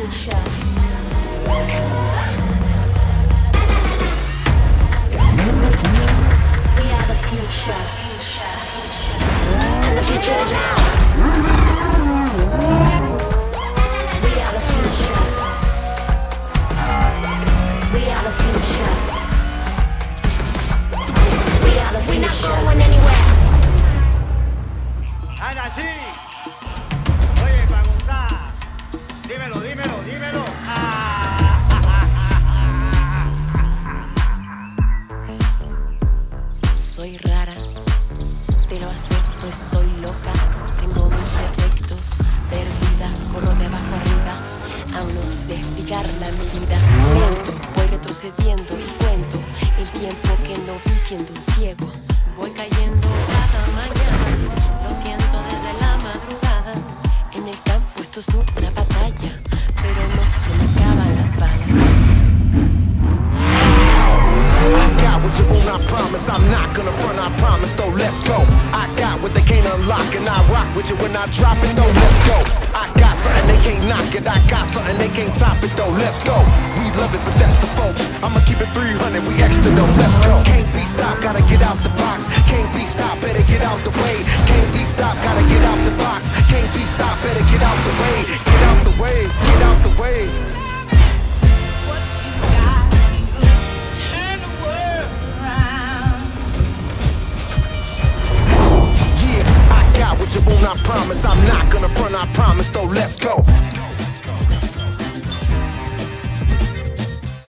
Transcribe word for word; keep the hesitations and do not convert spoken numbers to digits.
future. We are the future. And the future is now. We are the future. We are the future. We are the future. We're not going anywhere. Anda, sí. Oye, Pagunta, dímelo, dímelo, dímelo. Ah. Soy rara, te lo acepto, estoy loca. Tengo mis defectos, perdida, corro de abajo arriba. Aún no sé explicarla mi vida. Lento, voy retrocediendo y cuento el tiempo que no vi siendo un ciego. Voy cayendo cada mañana, lo siento desde la madrugada. En el campo esto es una batalla, pero no se me acaban las balas. I got what you want, I promise. I'm not gonna front, I promise, though, let's go. I got what they can't unlock, and I rock with you when I drop it, though, let's go. I got something they can't knock it, I got something they can't top it, though, let's go. We love it, but that's the folks. I'ma keep it three hundred, we extra, though, let's go. Can't be stopped, gotta get out the box. Can't be stopped, better get out the way. Can't be stopped, gotta get out the box. Can't be stopped, better get out the way. Get out the way, get out the way. What you want, I promise. I'm not gonna front, I promise, though, let's go.